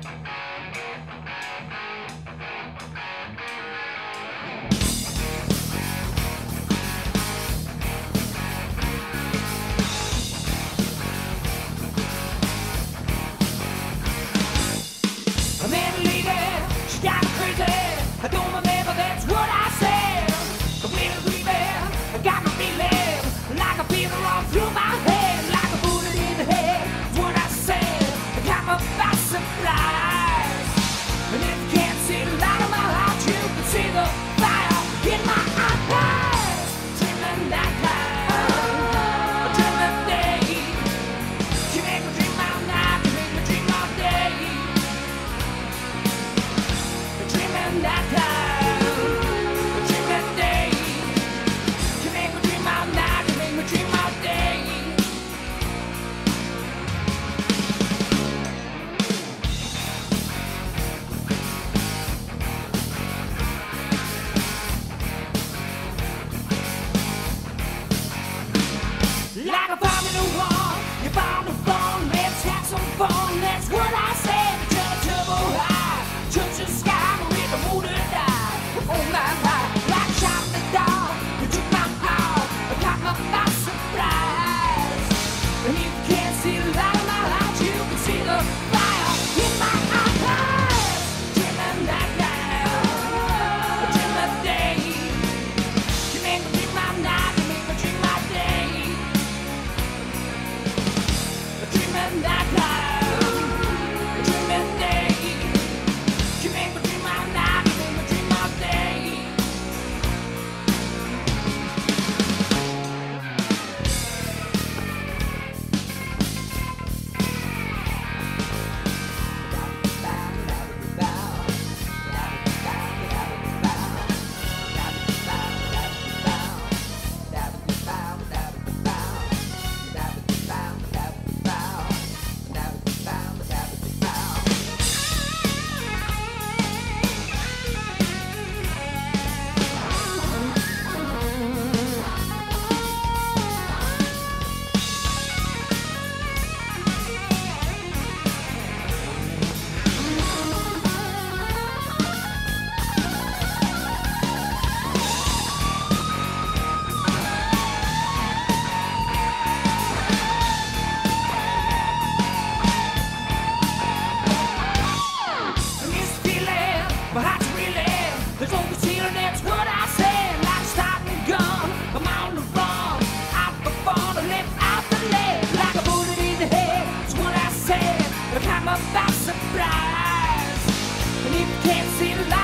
I met a lady, she got crazy. I don't remember, that's what I said. The wind of breathing got me feeling like a fever all through my head, like a bullet in the head. That's what I said. It got me by surprise. And if you can't see the light of my heart, you can see the fire in my eyes. Dreaming that night, dreaming day. You make me dream all night, you make me dream all day. Dreaming that time, dreaming day. You make me dream all night, you make me dream all day. Like a bomb in a wall, you're bound to fall. Let's have some fun, that's what I said. Turn the turbo high, touch the sky, with the moon to die. Oh my God, like a shot in the dark, you took my heart, I got my by surprise. And if you can't see the light of my heart, you can see the fire in my eyes. Dreaming that night, dreaming day. You make me dream my night, you make me dream my day. Dreaming that night, dreaming day. You make me dream all night, you make me dream all day. My heart's reeling, there's no concealing, that's what I said. Like a starting gun, I'm on the run. Out the fun, I live out the lead. Like a bullet in the head, that's what I said. I caught me by surprise. And if you can't see the light